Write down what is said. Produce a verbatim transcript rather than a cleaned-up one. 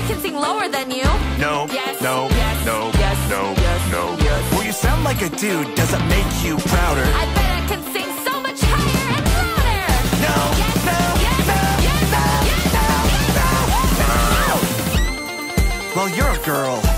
can sing lower than you. No, Yes, no, yes, no, yes, no, yes, no. yes. Well, you sound like a dude. Does it make you prouder? I bet I can sing so much higher and louder. No, Yes, no, yes, no, yes, no, yes, no, yes, no, no. Well, you're a girl.